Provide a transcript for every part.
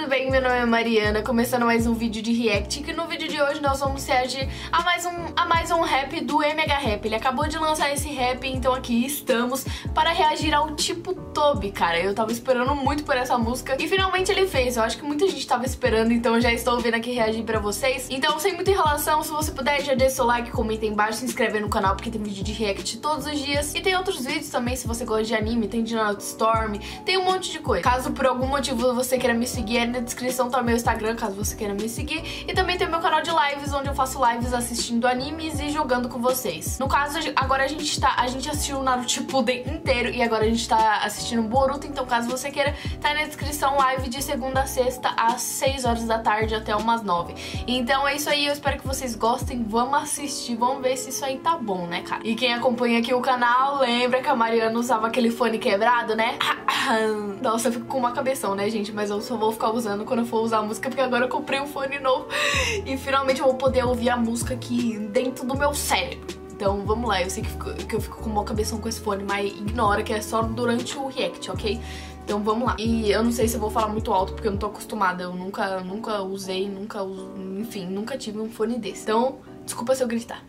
tudo bem? Meu nome é Mariana, começando mais um vídeo de react, que no vídeo de hoje nós vamos reagir a mais um rap do MH Rap. Ele acabou de lançar esse rap, então aqui estamos para reagir ao Tipo Toby, cara. Eu tava esperando muito por essa música e finalmente ele fez. Eu acho que muita gente tava esperando, então eu já estou vindo aqui reagir pra vocês. Então, sem muita enrolação, se você puder, já deixa seu like, comenta aí embaixo, se inscreve no canal, porque tem vídeo de react todos os dias. E tem outros vídeos também, se você gosta de anime, tem de Naruto Storm, tem um monte de coisa. Caso por algum motivo você queira me seguir, aí na descrição tá meu Instagram, caso você queira me seguir. E também tem o meu canal de lives, onde eu faço lives assistindo animes e jogando com vocês. No caso, agora a gente assistiu o Naruto Shippuden inteiro e agora a gente tá assistindo Boruto, então caso você queira, tá aí na descrição, live de segunda a sexta às 6 horas da tarde até umas 9. Então é isso aí, eu espero que vocês gostem, vamos assistir, vamos ver se isso aí tá bom, né, cara? E quem acompanha aqui o canal, lembra que a Mariana usava aquele fone quebrado, né? Nossa, eu fico com uma cabeção, né, gente? Mas eu só vou ficar usando quando eu for usar a música, porque agora eu comprei um fone novo e finalmente eu vou poder ouvir a música aqui dentro do meu cérebro. Então vamos lá, eu sei que eu fico com uma cabeção com esse fone, mas ignora que é só durante o react, ok? Então vamos lá. E eu não sei se eu vou falar muito alto, porque eu não tô acostumada. Eu nunca usei, enfim, nunca tive um fone desse. Então, desculpa se eu gritar.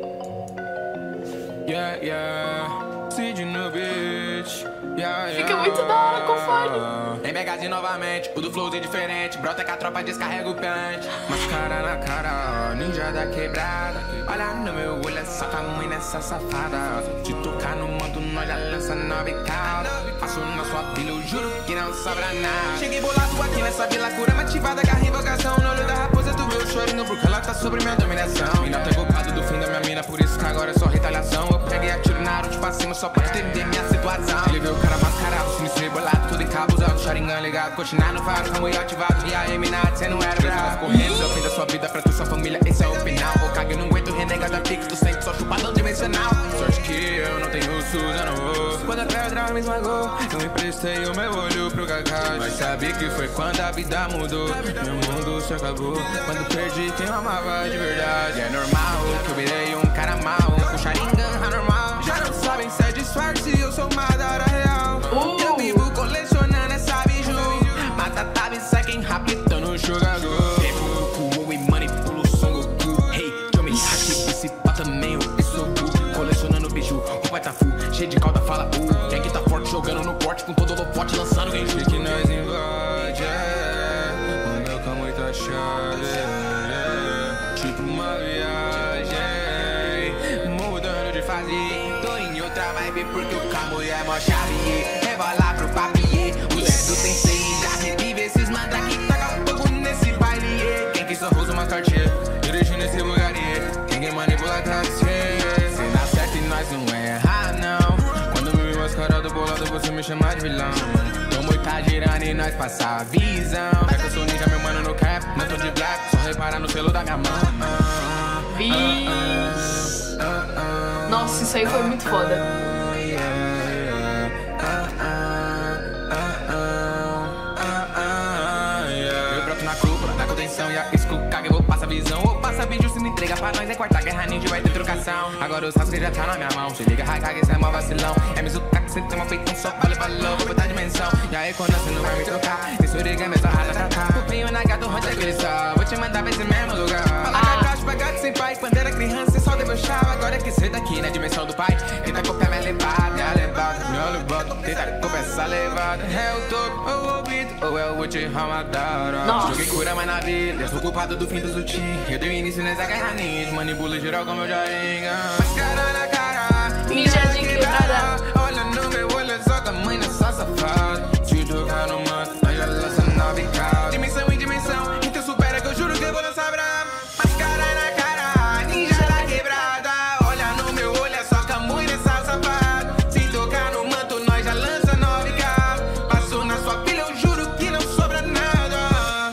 Fica muito da hora com fone. MHzinho novamente, o do flowzinho diferente. Brota que a tropa descarrega o pente. Mascara na cara, ninja da quebrada. Olha no meu olho, essa tamanho nessa safada. De tocar no mando, nós já lança 9 calda. Passo na sua pilha, eu juro que não sobra nada. Cheguei bolado aqui nessa vila, cura ativada, garra invocação. No olho da raposa, tu vê o chorinho, porque ela tá sobre minha dominação. E não tem culpado do fim da minha mina, por isso que agora é só retaliação. Eu peguei a tiro na tipo pra cima, só pra entender minha situação. Ele vê o cara mascarado, sinistro bolado, tudo encabuzado. Sharingan ligado, continuar no faro, como eu ativado. E a Eminat, cê não era bravo. Correndo, eu fim da sua vida pra tu, sua família, esse é o final. O cague, eu não aguento renegado a pix, tu sempre só chupadão dimensional. Sorte que eu não tenho SUS, eu não vou. Quando a pedra me esmagou, eu emprestei o meu olho pro Kakashi. Mas sabe que foi quando a vida mudou, meu mundo se acabou. Quando perdi quem eu amava de verdade. É normal que eu virei um cara mau, com Sharingan anormal. Já não sabem se é disfarce, eu sou uma da real. Eu vivo colecionando essa biju. Mata tab, sai quem rápido no jogador. Evoco e manipulo o Son Goku. Hey, eu me hack, principal também eu sou Goku. Colecionando biju, o pai tá full, cheio de calda, fala Quem que tá forte, jogando no porte, com todo o lopote, lançando quem que nós invade, o meu camo tá chave, tipo uma viagem, mudando de fase. Tô em outra vibe porque o camo é mó chave. Rebola pro papier, o Zé tem seis. Já revive esses manda que taca fogo nesse baile. Quem que só usa uma cartier, dirigindo esse bugaria. Ninguém manipula taxi. Se dá certo e nós não erra, não. Quando me vi mascarado bolado, você me chama de vilão. Como tá girando e nós passa a visão. É que eu sou ninja, meu mano no cap. Não tô de black, só repara no selo da minha mão. Nossa, isso aí foi muito foda. Eu broto na cúpula, na contenção. E a escuca que eu vou passar visão. Ou passa vídeo se me entrega pra nós. É quarta guerra ninja, vai ter trocação. Agora o Sasuke já tá na minha mão. Se liga, Raikage, cê é mó vacilão. É Mizuka que cê tem uma feitão só pra levar low. Vou botar dimensão. E aí quando você não vai me trocar, esse origami é só rala pra cá. Cupinho na gata, onde é que ele só. Vou te mandar pra esse mesmo lugar. Fala que a caixa pra gato sem pai. Quando era criança, cê só debochava. Agora é que cê daqui na dimensão do pai. Tenta copiar minha levada, minha levada, meu levado. Tenta copiar essa levada. É o topo, ou o ouvido, ou é o Uchiha Madara. Joguei cura mais na vida, eu sou culpado do fim do Zuchi. Eu dei início nessa guerra ninja, manipulo geral com meu Sharingan. Mascara na cara, Ninja de quebrada. Olha no meu olho, é só tamanho nessa safada. Se tocar no mato, nós já lança 9 calda. Dimensão em dimensão, então supera que eu juro que eu vou lançar bravo. Mascara na cara, ninja da quebrada. Olha no meu olho, é só tamanho nessa safada. Se tocar no manto, nós já lança 9 calda. Passo na sua pilha, eu juro que não sobra nada.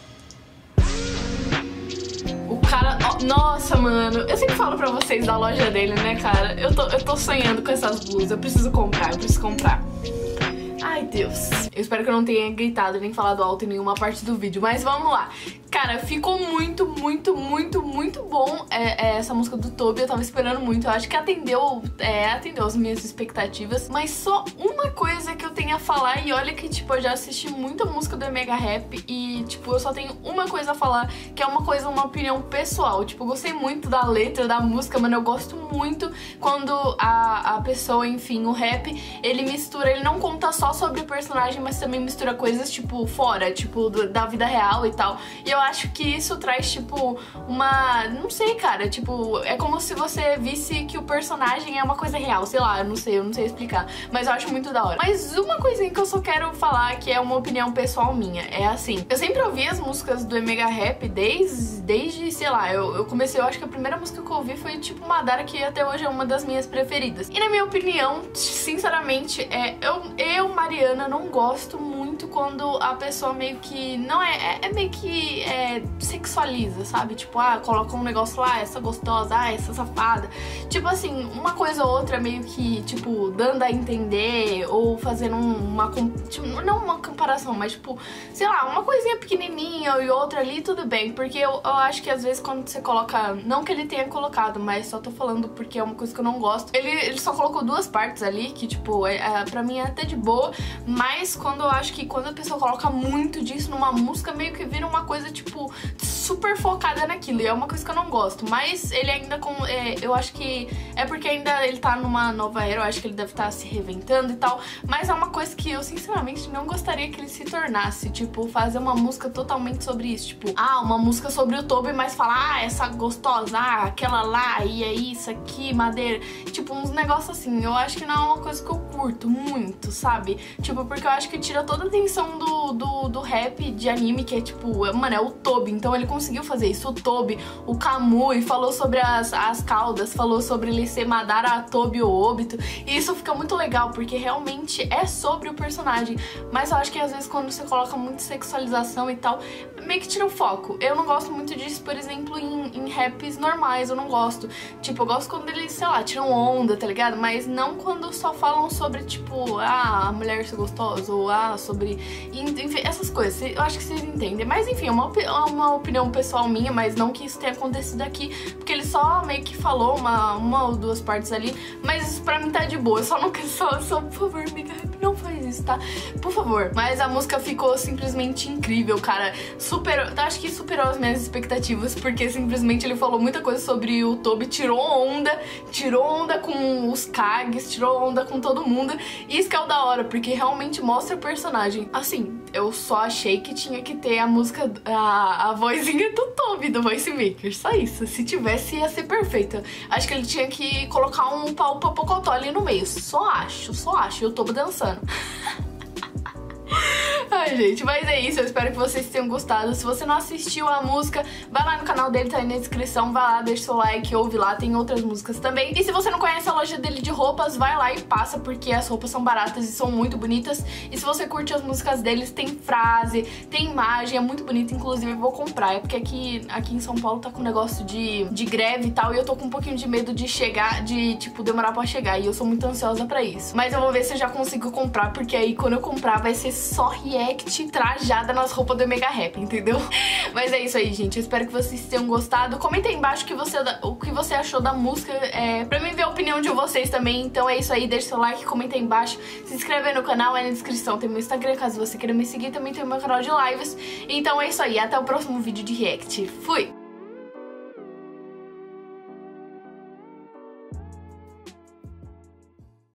O cara... Nossa, mano, eu sempre falo pra vocês da loja dele, né, cara? Eu tô sonhando com essas blusas, eu preciso comprar. Ai, Deus. Eu espero que eu não tenha gritado nem falado alto em nenhuma parte do vídeo, mas vamos lá. Cara, ficou muito bom essa música do Tobi. Eu tava esperando muito. Eu acho que atendeu as minhas expectativas. Mas só uma coisa que eu tenho a falar, e olha que, tipo, eu já assisti muita música do Mega Rap e, tipo, eu só tenho uma coisa a falar, que é uma opinião pessoal. Tipo, eu gostei muito da letra da música, mano. Eu gosto muito quando a pessoa, enfim, o rap, ele mistura, ele não conta só sobre o personagem, mas também mistura coisas, tipo, fora, tipo, da vida real e tal. E eu acho que isso traz, tipo, não sei, cara, tipo, é como se você visse que o personagem é uma coisa real, sei lá, eu não sei explicar, mas eu acho muito da hora. Mas uma coisinha que eu só quero falar, que é uma opinião pessoal minha, é assim, eu sempre ouvi as músicas do Mega Rap desde, sei lá, eu comecei, eu acho que a primeira música que eu ouvi foi, tipo, Madara, que até hoje é uma das minhas preferidas. E na minha opinião, sinceramente, eu, Mariana, não gosto muito quando a pessoa meio que não meio que sexualiza, sabe? Tipo, coloca um negócio lá, essa gostosa, essa safada. Tipo assim, uma coisa ou outra meio que, tipo, dando a entender ou fazendo tipo, não uma comparação, mas tipo, sei lá, uma coisinha pequenininha e outra ali, tudo bem. Porque eu acho que às vezes quando você coloca, não que ele tenha colocado, mas só tô falando porque é uma coisa que eu não gosto. Ele só colocou duas partes ali, que tipo, pra mim é até de boa, mas quando eu acho que quando a pessoa coloca muito disso numa música, meio que vira uma coisa, tipo, super focada naquilo, e é uma coisa que eu não gosto. Mas ele ainda eu acho que é porque ainda ele tá numa nova era, eu acho que ele deve estar se reinventando e tal, mas é uma coisa que eu sinceramente não gostaria que ele se tornasse, tipo, fazer uma música totalmente sobre isso, tipo, uma música sobre o Tobi, mas falar, essa gostosa, aquela lá, e é isso aqui, madeira, tipo, uns negócios assim. Eu acho que não é uma coisa que eu curto muito, sabe? Tipo, porque eu acho que tira toda a atenção do rap de anime, que é tipo, mano, é o Tobi, então ele conseguiu fazer isso. O Tobi, o Kamui falou sobre as caudas, falou sobre ele ser Madara, Tobi ou Obito, e isso fica muito legal, porque realmente é sobre o personagem. Mas eu acho que às vezes quando você coloca muita sexualização e tal, meio que tira o foco. Eu não gosto muito disso, por exemplo, em raps normais, eu não gosto. Tipo, eu gosto quando eles, sei lá, tiram onda, tá ligado? Mas não quando só falam sobre, tipo, a mulher ser gostosa, ou sobre... Enfim, essas coisas. Eu acho que vocês entendem. Mas enfim, é uma opinião pessoal minha, mas não que isso tenha acontecido aqui, porque ele só meio que falou uma ou duas partes ali, mas isso pra mim tá de boa. Eu só não quero, só por favor, Mega Rap, não faz isso, tá? Por favor. Mas a música ficou simplesmente incrível, cara. Acho que superou as minhas expectativas, porque simplesmente ele falou muita coisa sobre o Tobi, tirou onda com os Kages, tirou onda com todo mundo. E isso que é o da hora, porque realmente mostra o personagem. Assim, eu só achei que tinha que ter a música, a vozinha do Tobi, do Voice Maker, só isso. Se tivesse, ia ser perfeita. Acho que ele tinha que colocar um pau papocotó ali no meio, só acho, e o Tobi dançando. Ai, gente, mas é isso, eu espero que vocês tenham gostado. Se você não assistiu a música, vai lá no canal dele, tá aí na descrição, vai lá, deixa seu like, ouve lá, tem outras músicas também. E se você não conhece a loja dele de roupas, vai lá e passa, porque as roupas são baratas e são muito bonitas. E se você curte as músicas deles, tem frase, tem imagem, é muito bonito, inclusive eu vou comprar. É porque aqui em São Paulo tá com um negócio de greve e tal, e eu tô com um pouquinho de medo de tipo, demorar pra chegar, e eu sou muito ansiosa pra isso. Mas eu vou ver se eu já consigo comprar, porque aí quando eu comprar vai ser só react trajada nas roupas do Mega Rap, entendeu? Mas é isso aí, gente. Eu espero que vocês tenham gostado. Comenta aí embaixo o que você achou da música, pra mim ver a opinião de vocês também. Então é isso aí, deixa seu like, comenta aí embaixo, se inscreve no canal, aí na descrição tem meu Instagram, caso você queira me seguir, também tem o meu canal de lives. Então é isso aí, até o próximo vídeo de react. Fui!